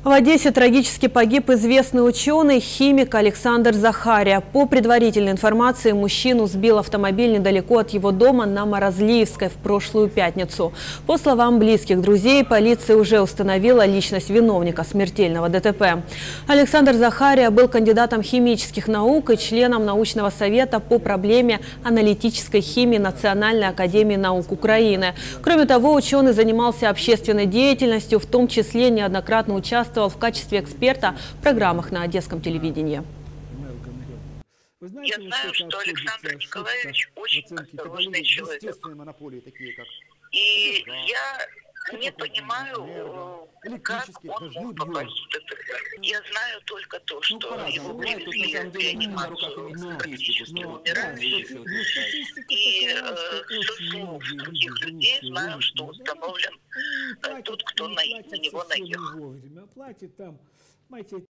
В Одессе трагически погиб известный ученый, химик Александр Захария. По предварительной информации, мужчину сбил автомобиль недалеко от его дома на Морозлиевской в прошлую пятницу. По словам близких друзей, полиция уже установила личность виновника смертельного ДТП. Александр Захария был кандидатом химических наук и членом научного совета по проблеме аналитической химии Национальной академии наук Украины. Кроме того, ученый занимался общественной деятельностью, в том числе неоднократно участвовал в качестве эксперта в программах на одесском телевидении. Я знаю, что Александр Николаевич очень осторожный человек. И я не понимаю, как он мог попасть в ДТП. Я знаю только то, что его привезли в реанимацию практически умирающим. И со слов других людей знаю, что установлен тот, кто на него наехал.